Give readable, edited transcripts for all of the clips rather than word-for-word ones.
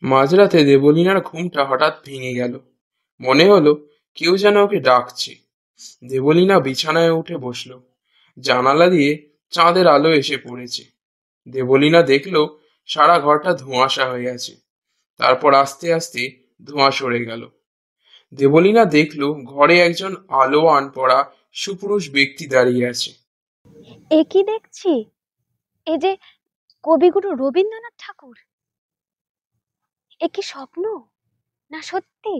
মাঝরাতে দেবলীনার ঘুমটা হঠাৎ ভেঙে গেল। মনে হলো কেউ যেন ওকে ডাকছে। দেবলীনা বিছানায় উঠে বসল। জানালা দিয়ে চাঁদের আলো এসে পড়েছে। দেবলীনা দেখল সারা ঘরটা ধোঁয়াশা হয়ে আছে। তারপর আস্তে আস্তে ধোঁয়া সরে গেল। দেবলীনা দেখল ঘরে একজন আলোয়ান পরা সুপুরুষ ব্যক্তি দাঁড়িয়ে আছে। এ কি দেখছি? এ যে কবিগুরু রবীন্দ্রনাথ ঠাকুর। এ কি স্বপ্ন না সত্যি?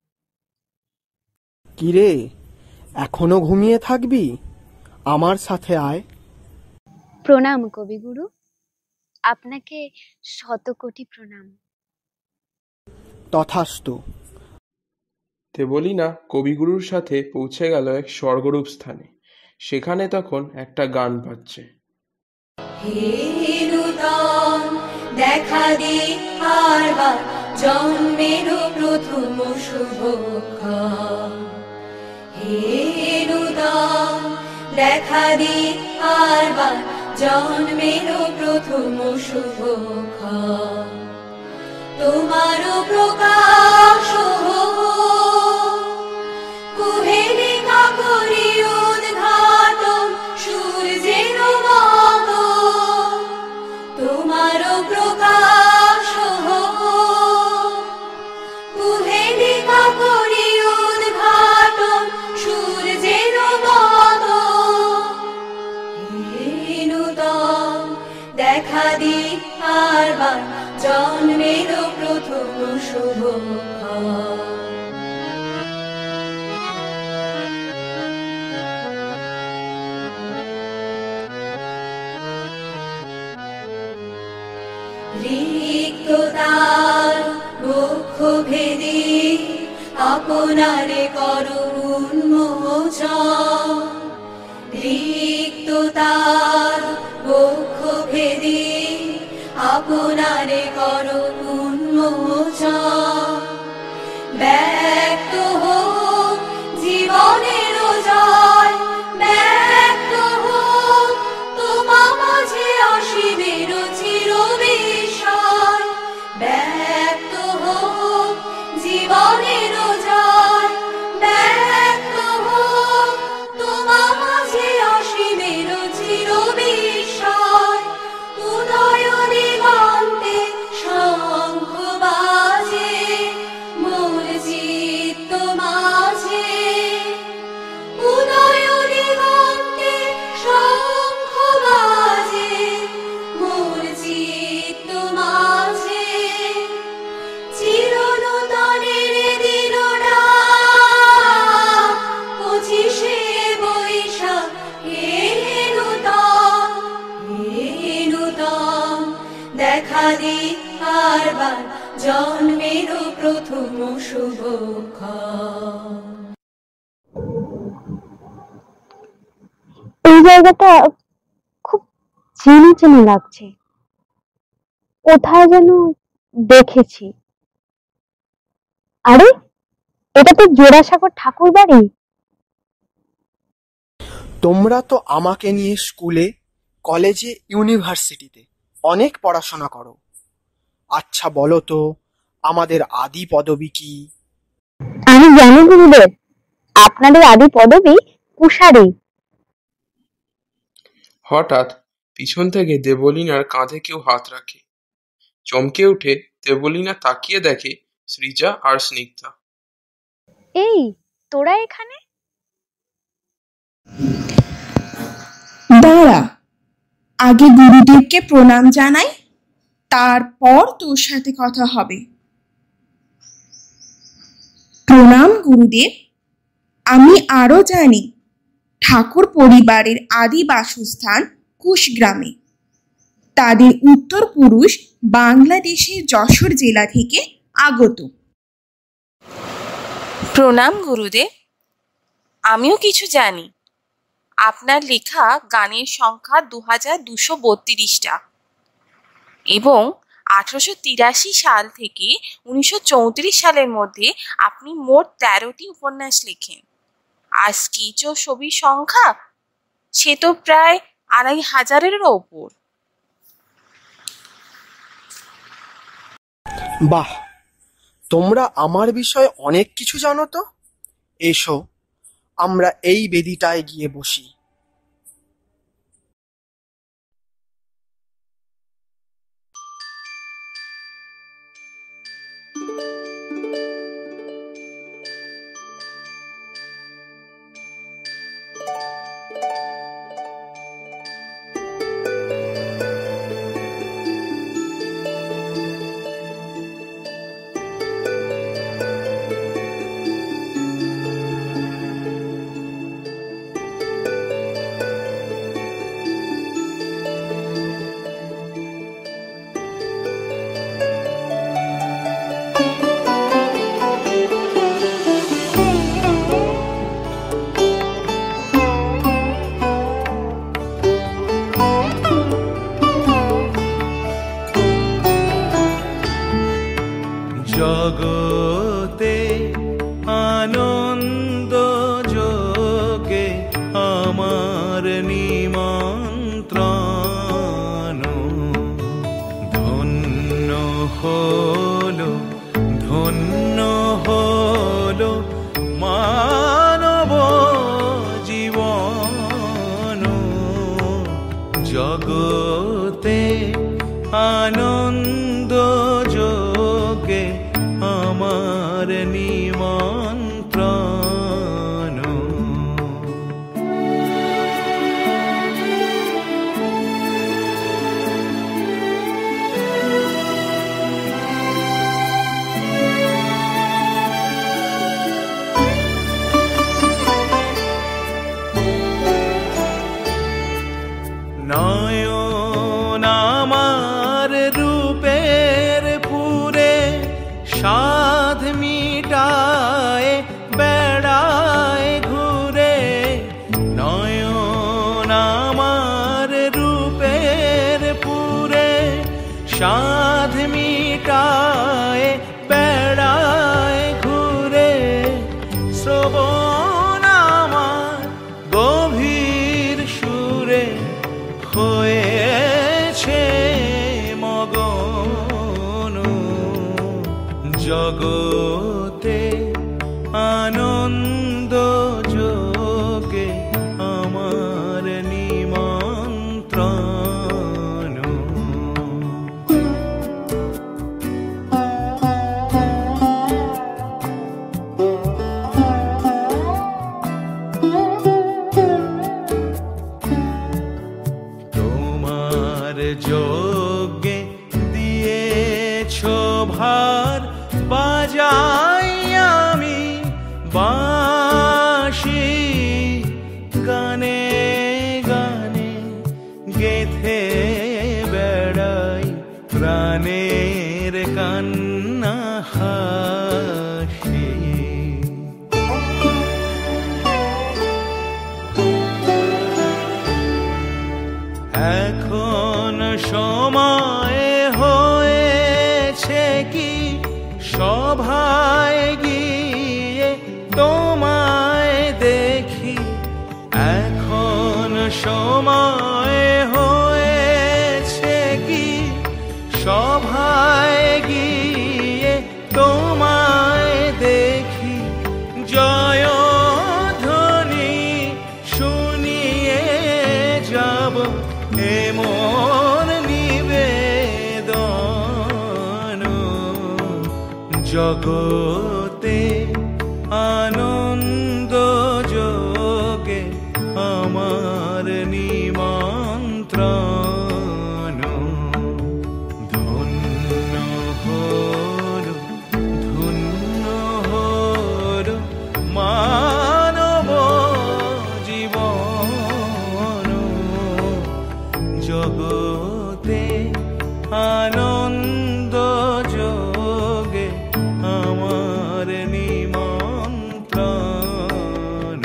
কিরে, এখনো ঘুমিয়ে থাকবি? আমার সাথে আয়। প্রণাম কবিগুরু, আপনাকে শতকোটি প্রণাম। তথাস্তু। দেবলীনা কবিগুরুর সাথে পৌঁছে গেল এক স্বর্গরূপ স্থানে। সেখানে তখন একটা গান বাজছে। দেখা দে আরবার জন্মের প্রথম শুভক্ষণ। হে নূতন দেখা দে আরবার জন্মের প্রথম শুভক্ষণ। তোমার প্রকাশ কুহেলিকা করি উদ্ঘাটন সূর্যের মতো। তোমার প্রকাশ কুহেলিকা করি উদ্ঘাটন সূর্যের মতো। হে নূতন দেখা দি আরবার জন্মের প্রথম শুভক্ষণ। রিক্ততার বক্ষ ভেদে আপনারে করো উন্মোচন। রিক্ততার বক্ষ ভেদে আপনারে করো উন্মোচন। ব্যক্ত হোক জীবনের জয়, ব্যক্ত হোক তোমা মাঝে আসিবের চির বিষয়। ব্যক্ত হোক জীবনের জয়, ব্যক্ত হোক তোমা মাঝে আসিবের চির বিষয়। উদয় দিগন্তে শঙ্খ বাজে মোর চিত্ত মাঝে। উদয় দিগন্তে শঙ্খ বাজে মোর চিত্ত মাঝে। চিরনূতনের দিনটা 25শে বৈশাখ। হে নূতন, হে নূতন দেখা দি আরবার জন্মের প্রথম শুভক্ষণ। এই জায়গাটা খুব চেনা চেনা লাগছে, কোথায় যেন দেখেছি। আরে, এটা তো জোড়াসাঁকোর ঠাকুর বাড়ি। তোমরা তো আমাকে নিয়ে স্কুলে, কলেজে, ইউনিভার্সিটিতে অনেক পড়াশোনা করো। আচ্ছা বলো তো, আমাদের আদি পদবী কি? আমি জানি গুরুদেব, আপনাদের আদি পদবী কুশারী। হঠাৎ পিছন থেকে দেবলীনার কাঁধে কেউ হাত রাখে। চমকে উঠে দেবলীনা তাকিয়ে দেখে সৃজা আর স্নিগ্ধা। এই, তোরা এখানে? দাঁড়া, আগে গুরুদেবকে প্রণাম জানাই, তারপর তোর সাথে কথা হবে। প্রণাম গুরুদেব। আমি আরো জানি ঠাকুর পরিবারের আদি বাসস্থান কুশগ্রামে। তাদের উত্তরপুরুষ বাংলাদেশের যশোর জেলা থেকে আগত। প্রণাম গুরুদেব। আমিও কিছু জানি। আপনার লেখা গানের সংখ্যা 2232টা এবং 1883 সাল থেকে 1934 সালের মধ্যে আপনি মোট 13টি উপন্যাস লেখেন। আর স্কেচ ও ছবির সংখ্যা সে তো প্রায় 2500-এরও ওপর। বাহ, তোমরা আমার বিষয়ে অনেক কিছু জানো তো। এসো, আমরা এই বেদিটায় গিয়ে বসি। জগতে আনন্দ যোগে আমার নিমন্ত্রণ, ধন্য হলো ধন্য হলো মানব জীবন। জগতে আনন্দ যোগে আমার নিমন্ত্রণ। নয়ন আমার রূপের পুরে সাধ মিটায় বেড়ায় ঘুরে। নয়ন আমার রূপের পুরে সাধ মিটায় বেড়ায় ঘুরে। শ্রবণ আমার গভীর সুরে হয়েছে মগন। জগতে আনন্দ যোগে আমার নিমন্ত্রণ। তোমার যজ্ঞে দিয়েছ ভার, বাজাই আমি বাঁশি। গানে গানে গেথে বেড়াই প্রাণের কান্না হাসি। এখন সময় হয়েছে কি সভায় গিয়ে তোমায় দেখি। এখন সময় হয়েছে কি সভায় গিয়ে তোমায় দেখি। জয়ধ্বনি শুনিয়ে যাব এমন নিবেদন। জগতে আনন্দ যোগে আমার নিমন্ত্রণ। ধন্য হলো ধন্য হলো মানব জীবন। জগতে আনন্দ যোগে আমার নিমন্ত্রণ।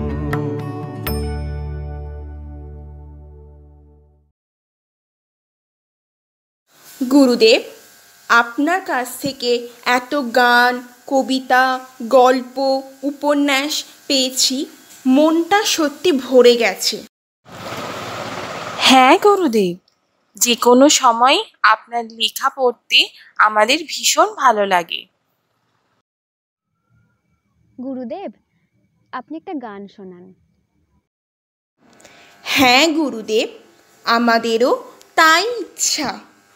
গুরুদেব, আপনার কাছ থেকে এত গান, কবিতা, গল্প, উপন্যাস পেয়েছি, মনটা সত্যি ভরে গেছে। হ্যাঁ গুরুদেব, যে কোনো সময় আপনার লেখা পড়তে আমাদের ভীষণ ভালো লাগে। গুরুদেব, আপনি একটা গান শোনান। হ্যাঁ গুরুদেব, আমাদেরও তাই ইচ্ছা।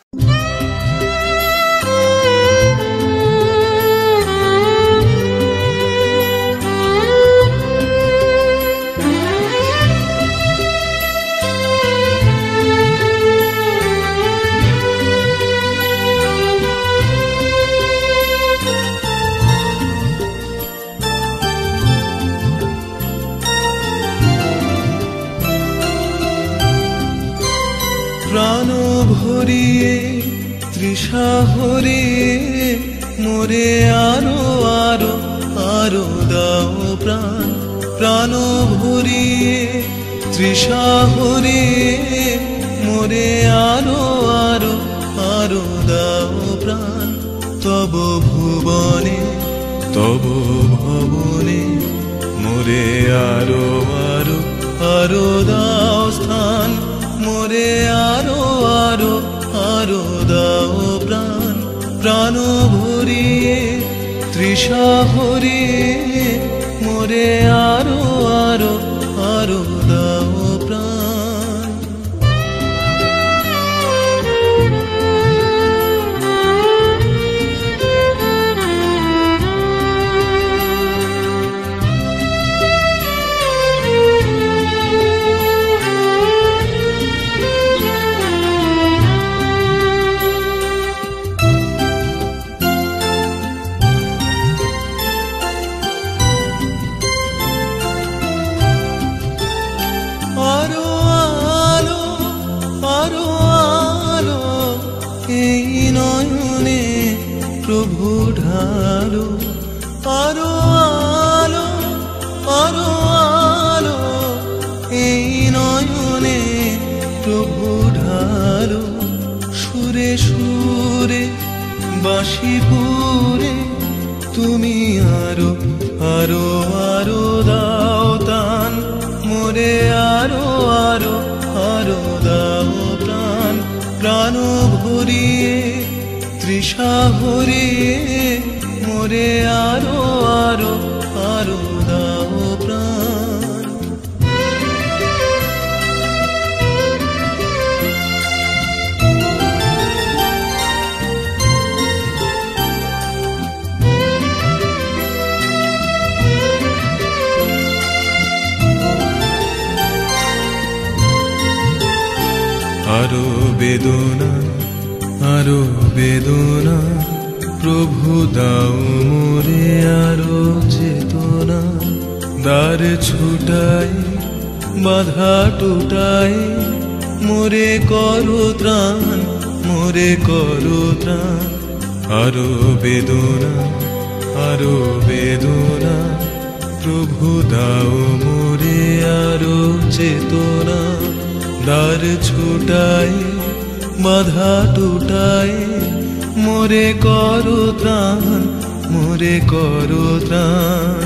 প্রাণ ভরিয়ে তৃষা হরিয়ে মোরে আরো আরো আরো দাও প্রাণ। প্রাণ ভরিয়ে তৃষা হরিয়ে মোরে আরো আরো আরো দাও প্রাণ। তব ভুবনে তব ভবনে মোরে আরো আরো আরো দাও স্থান। মোরে আরো আরো আরো দাও প্রাণ। প্রাণ ভরিয়ে তৃষা হরিয়ে মোরে আরো আরো আরো দাও প্রাণ। আরো আলো আরো আলো এই নয়নে প্রভু ঢালো। আরো আলো আরো আলো এই নয়নে প্রভু ঢালো। সুরে সুরে বাঁশি পুরে তুমি আরো আরো আরো দাও তান। মোরে আরো আরো আরো দাও প্রাণ। প্রাণ ভরিয়ে তৃষা হরিয়ে মোরে আরো আরো আরো দাও প্রাণ। আরো বেদনা আরো বেদনা প্রভু দাও মোরে আরো চেতনা। দ্বার ছুটাই বাধা টুটাই মোরে করো ত্রাণ। মোরে করো ত্রাণ। আরো বেদনা আরো বেদনা প্রভু দাও মোরে আরো চেতনা। দ্বার ছুটাই বাধা টুটাই মোরে করো ত্রাণ। মোরে করো ত্রাণ।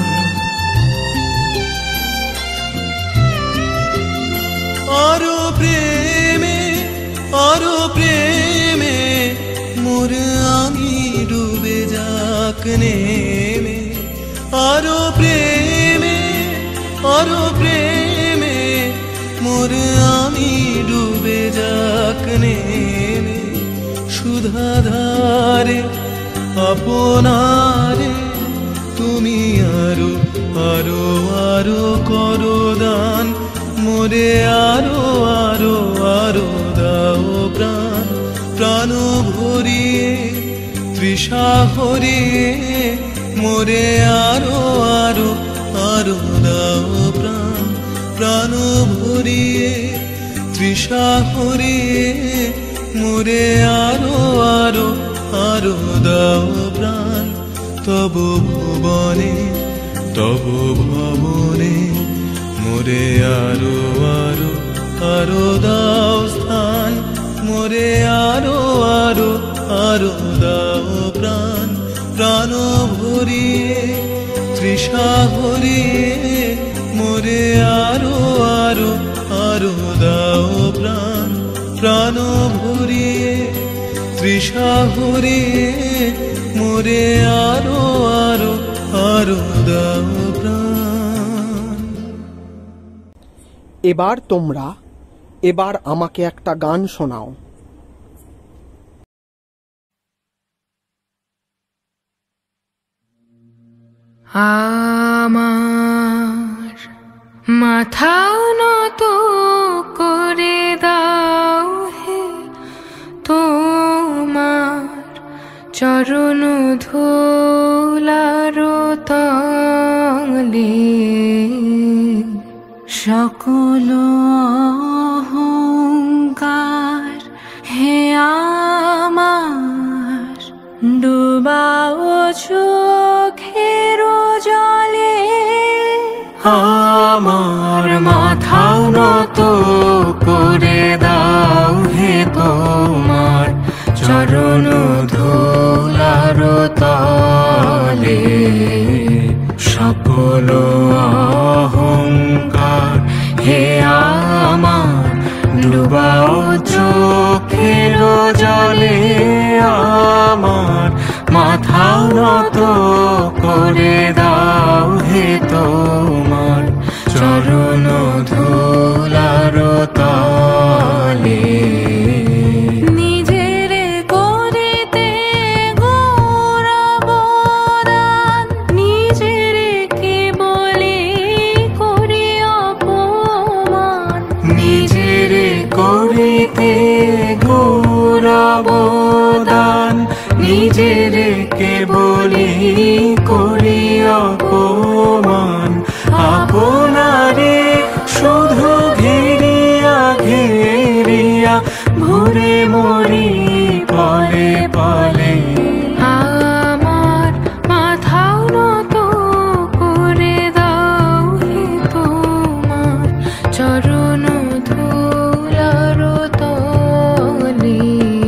আরো প্রেমে আরো প্রেমে মোর আমি ডুবে যাক নেমে। আরো প্রেমে আরো প্রেমে মোর আমি ডুবে যাক নেমে। সুধাধারে আপনারে তুমি আরো আরো আরো করো দান। মোরে আরো আরো আরো দাও প্রাণ। প্রাণ ভরিয়ে তৃষা হরিয়ে মোরে আরো আরো আরো দাও প্রাণ। প্রাণ ভরিয়ে তৃষা হরিয়ে মোরে আরো আরো আরো দাও প্রাণ। তব ভুবনে তব ভবনে মোরে আরো আরো আরো দাও স্থান। মোরে আরো আরো আরো দাও প্রাণ। প্রাণ ভরিয়ে তৃষা হরিয়ে মোরে আরো আরো আরো দাও প্রাণ। প্রাণ ভরিয়ে তৃষা হরিয়ে মোরে আরো আরো আরো দাও প্রাণ। এবার আমাকে একটা গান শোনাও। আমার মাথা নত করে দাও হে তোমার চরণ ধুলার তলে, সকল অহংকার হে আমার ডুবাও চোখের জলে। আমার মাথা নত করে দাও হে তোমার চরণ ধুলার তলে, সকল অহংকার হে আমার ডুবাও চোখের জলে। আমার মাথা নত করে দাও হে তোমার চরণ ধুলার তলে। নিজের করিতে গৌরবদান, নিজের কে বলে করি অপমান, নিজের করিতে গৌরবদান, নিজের কে বলি করি অপমান। আপনারে শুধু ঘেরিয়া ঘেরিয়া ঘুরে মরি পলে পলে। আমার মাথা নত করে দাও হে তোমার চরণ ধুলার তলে।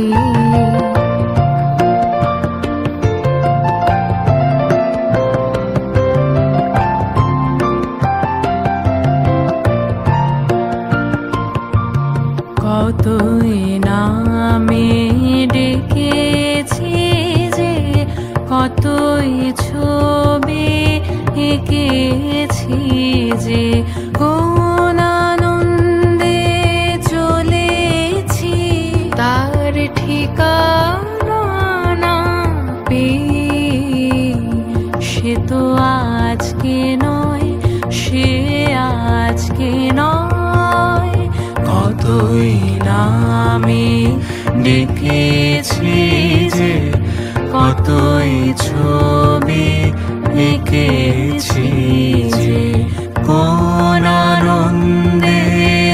কতই নামে ডেকেছি যে, কতই ছবি এঁকেছি যে, কোন আনন্দে চলেছি তার ঠিকানা না পেয়ে। সে তো আজকে নয়, সে আজকে নয়, কতই নামে ডেকেছি যে, কতই ছবি এঁকেছি যে, কোন আনন্দে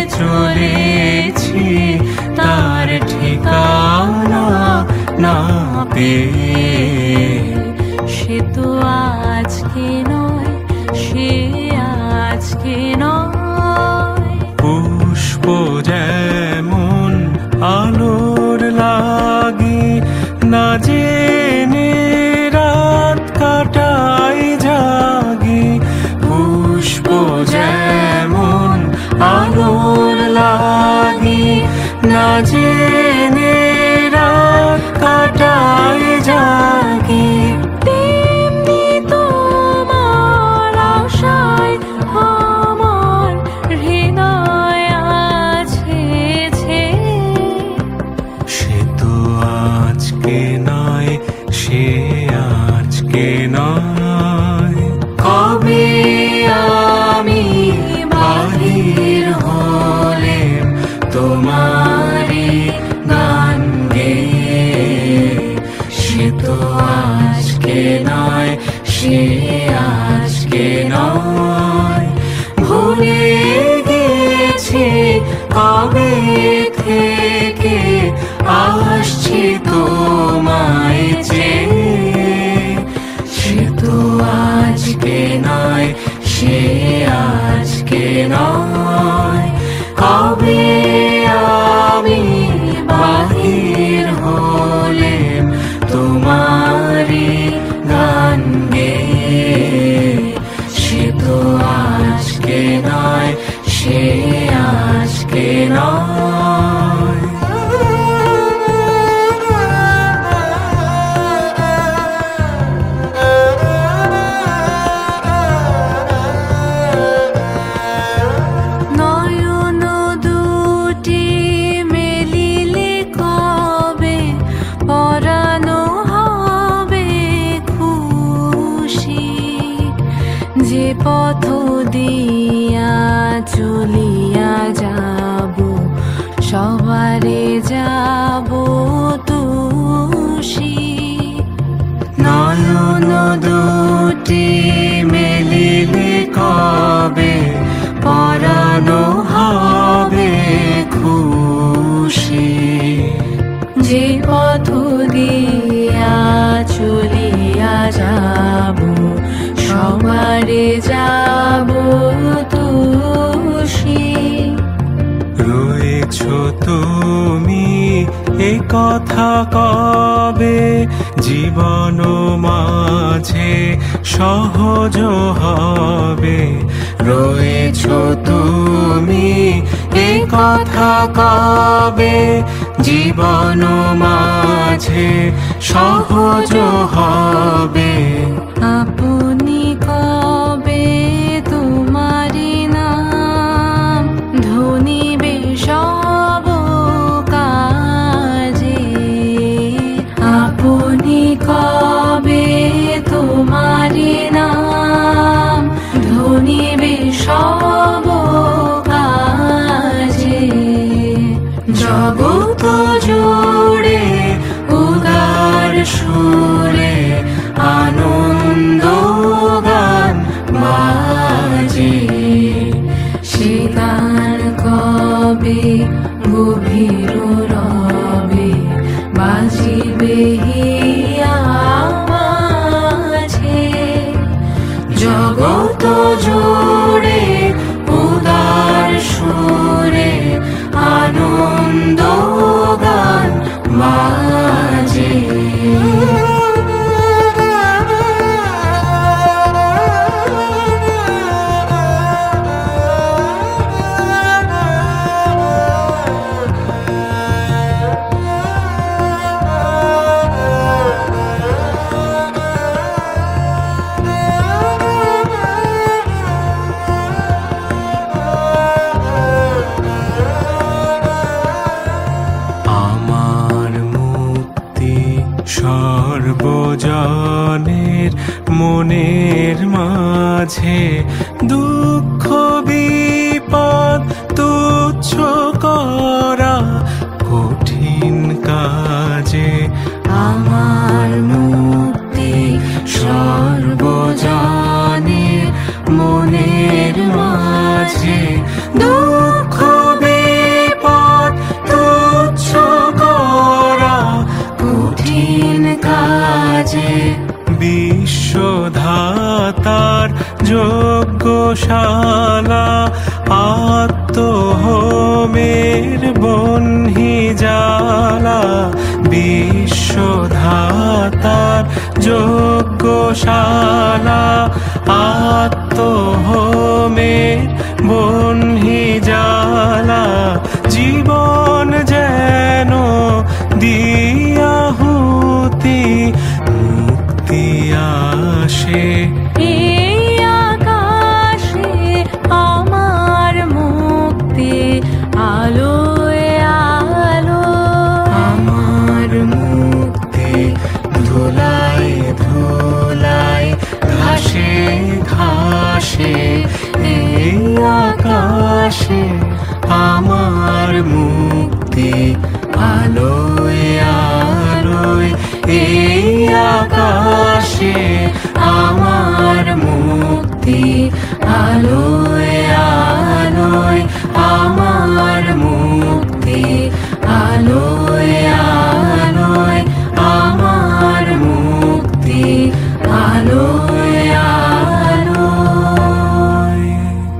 চলেছি তার ঠিকানা না পেয়ে। সে তো আজকে নয়, সে আজকে নয়। পুষ্প যেমন আলোর লাগি না জেনে রাত কাটাই জাগি, পুষ্প যেমন আলোর লাগি না জেনে রাত কাটাই জাগি। তেমনি তোমার আশায় আমার হৃদয় আছে যে, সে তো আজকে নয়, সে আজকে নয়। কবে আমি বাহির হলেম তোমারি গান গেয়ে, সে তো আজকে নয়, সে আজকে নয়। ভুলে গেছি কবে থেকে আসছি তোমায় চেয়ে, সে তো আজকে নয়, সে আজকে নয়। কবে আমি বাহির হলেম তোমারি গান গেয়ে, সে তো আজকে নয়, সে আজকে নয়। পথ দিয়া চলিয়া যাব, সবারে যাব তুষি। নয়ন দুটি মেলিলে কবে পরানো হবে খুশি। যে পথ দিয়া চলিয়া যাব, সবারে যাব তুষি। রয়েছ তুমি এ কথা কবে, জীবন মাঝে সহজ হবে। রয়েছ তুমি এ কথা কবে, জীবন মাঝে সহজ হবে। আপনি কবে তোমারি নাম ধনিবে সব কাজে। আপনি কবে তোমারি নাম ধনিবে সব কাজে। জগৎ জুড়ে উদার সুরে আনন্দ গান বাজে। সে গান কবে গভীর রবে বাজিবে হিয়া মাঝে। জগৎ জুড়ে উদার সুরে আনন্দ গান বাজে। আমার মুক্তি সর্বজনের মনের মাঝে, দুঃখ বিপদ তুচ্ছ করা কঠিন কাজে। আমার মুক্তি সর্বজনের মনের মাঝে, দুঃখ বিপদ তুচ্ছ করা কঠিন কাজে। বিশ্বধাতার যজ্ঞশালা আত্মহোমের বহ্নি জ্বালা। বিশ্বধাতার যজ্ঞশালা আত্মহোমের বহ্নি জ্বালা। জীবন যেন দিয়াহুতি মুক্তি আসে। এই আকাশে আমার মুক্তি আলোয় আলো। আমার মুক্তি ধুলায় ধুলায় ঘাসে ঘাসে। এই আকাশে আমার মুক্তি আলোয় আলোয়। এই আকাশে আমার মুক্তি আলোয় আলোয়। আমার মুক্তি আলোয় আলোয়। আমার মুক্তি আলোয় আলোয়।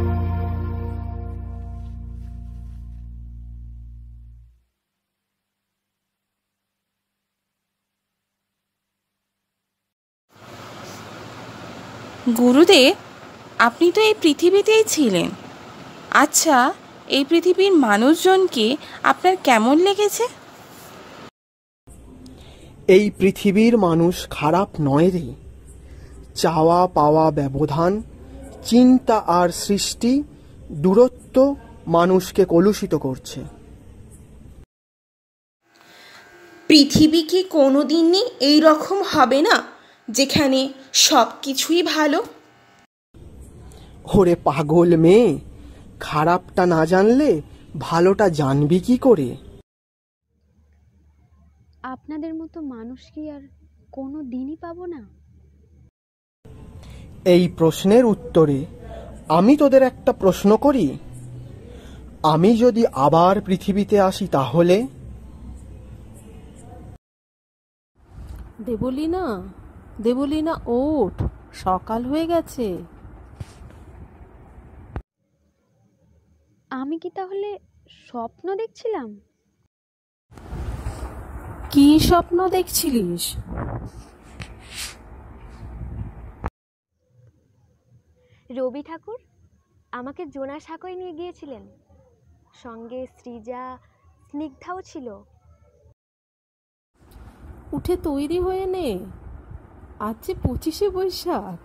গুরুদেব, আপনি তো এই পৃথিবীতেই ছিলেন। আচ্ছা, এই পৃথিবীর মানুষজনকে আপনার কেমন লেগেছে? এই পৃথিবীর মানুষ খারাপ নয় রে। চাওয়া পাওয়া ব্যবধান, চিন্তা আর সৃষ্টি, দূরত্ব মানুষকে কলুষিত করছে। পৃথিবী কি কোনোদিনই এই রকম হবে না যেখানে সব কিছুই ভালো? ওরে পাগল মেয়ে, খারাপটা না জানলে ভালোটা জানবি কি করে? আপনাদের মতো মানুষ কি আর কোনো দিনই পাবো না? এই প্রশ্নের উত্তরে আমি তোদের একটা প্রশ্ন করি। আমি যদি আবার পৃথিবীতে আসি তাহলে? দেবলীনা, দেবলীনা ওঠ, সকাল হয়ে গেছে। আমি কি তাহলে স্বপ্ন দেখছিলাম? কি স্বপ্ন দেখছিলিস? রবি ঠাকুর আমাকে জোনাস হাকোয় নিয়ে গিয়েছিলেন, সঙ্গে সৃজা, স্নিগ্ধাও ছিল। উঠে তৈরি হয়ে নে, আজ যে 25শে বৈশাখ।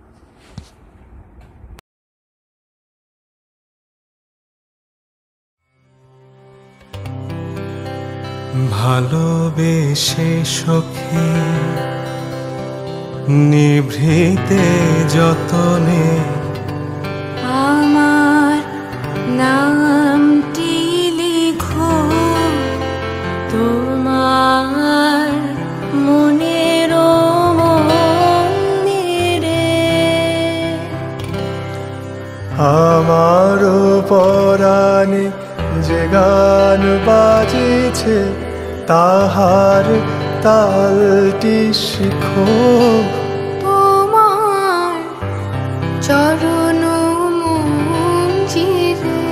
ভালোবেসে সখী নিভৃতে যতনে আমার নামটি লিখো তোমার মনের মন্দিরে। আমার পরাণে যে গান বাজিছে তাহার তালটি শিখো তোমার চরণ মঞ্জিরে।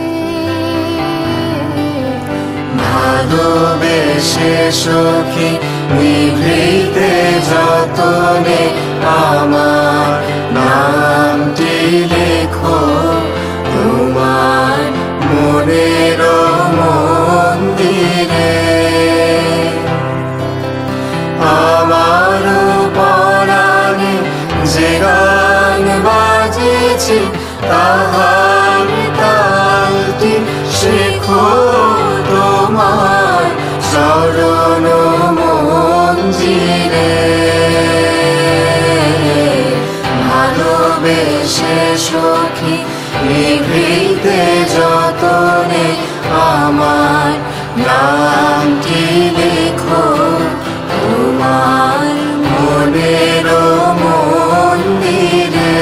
ভালোবেসে সখী নিভৃতে যতনে আমার নামটি লেখো তোমার মনের মন্দিরে। আমার পরাণে যে গান বাজেছে তাহার তালটি শেখো তোমার চরণ মঞ্জিরে। ভালোবেসে সখী নিভৃতে যতনে আমার নামটি লেখো তোমার মনের মন্দিরে।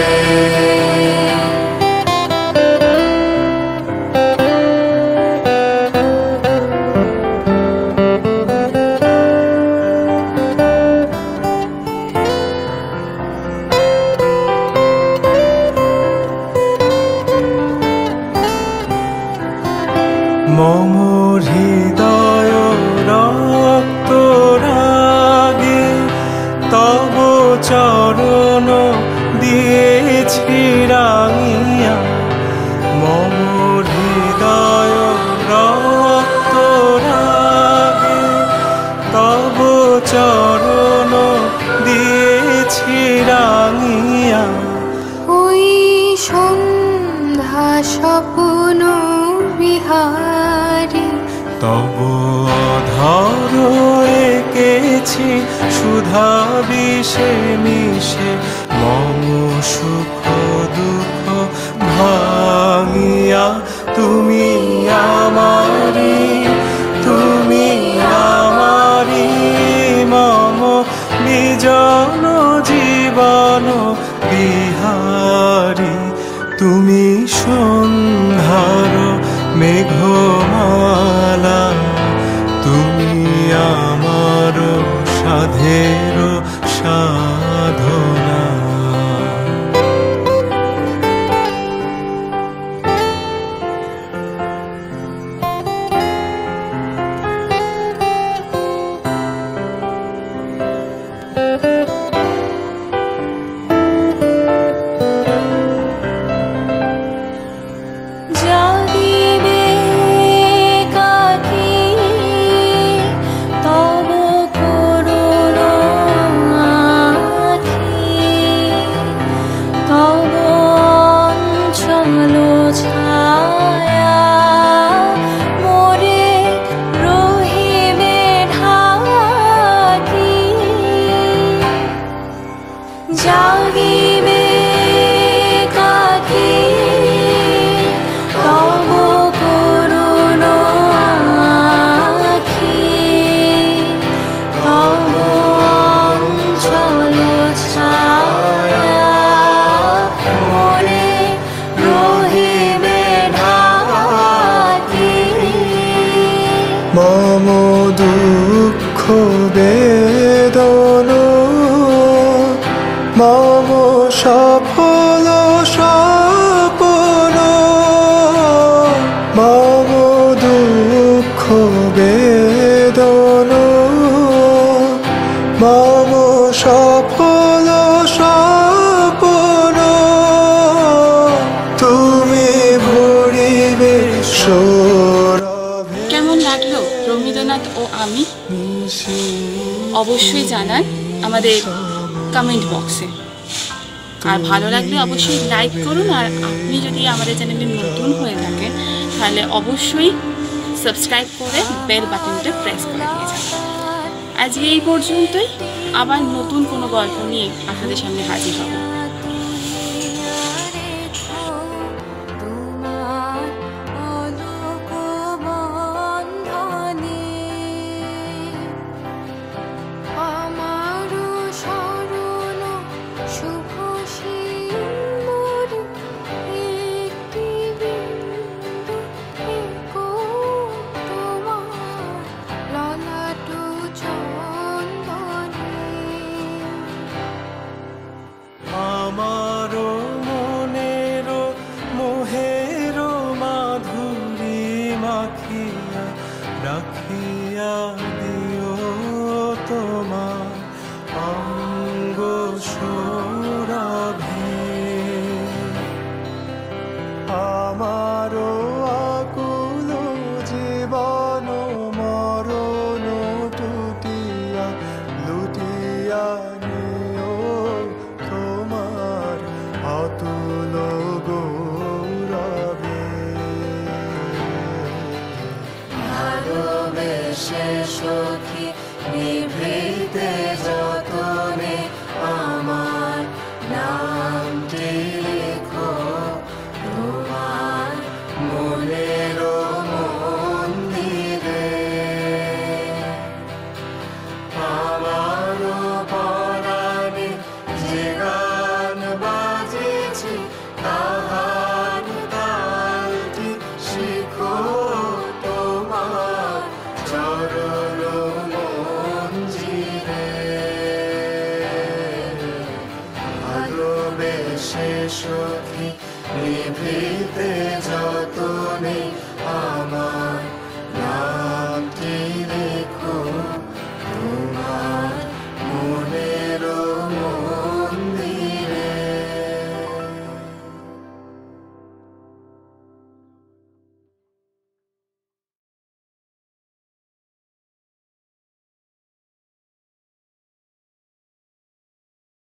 মম হৃদয় রক্ত রাগে তব চরণ দিয়েছি রাঙিয়া। মম হৃদয় রক্ত রাগে তব চরণ দিয়েছি রাঙিয়া। ওই সন্ধ্যা স্বপ্ন বিহারী তব অধর এঁকেছি সুধা বিষে মিশে মম সুখ দুঃখ ভাঙিয়া। তুমি আমারি, তুমি আমারি মম বিজন জীবন বিহারী। তুমি সন্ধ্যার মেঘমালা, তুমি আমার সাধের সাধনা। জাগিবে কাকি তব করুণ মম সফল স্বপ্ন মম দুঃখ বেদন মম সফল স্বপ্ন তুমি ভরিবে সৌরভে। কেমন লাগলো রবীন্দ্রনাথ ও আমি? অবশ্যই জানান আমাদের কমেন্ট বক্সে। আর ভালো লাগলে অবশ্যই লাইক করুন, আর আপনি যদি আমাদের চ্যানেলে নতুন হয়ে থাকেন তাহলে অবশ্যই সাবস্ক্রাইব করে বেল বাটনটা প্রেস করে দিয়ে যান। আজকে এই পর্যন্তই, আবার নতুন কোনো গল্প নিয়ে আপনাদের সামনে হাজির হব। আমারো মনেরো মোহেরো মাধুরী মাখিয়া রাখিয়া দিও তোমার অঙ্গ সৌরভে। আমারো আকুল জীবন মরণ টুটিয়া লুটিয়া নিও তোমার অতুল গৌরবে। ভালোবেসে সখী নিভৃতে যতনে আমার নামটি লেখো তোমার মনের মন্দিরে। আমার পরাণে যে গান বাজেছে তাহার তালটি শিখো তোমার চরণ মঞ্জিরে। ভালোবেসে সখী নিভৃতে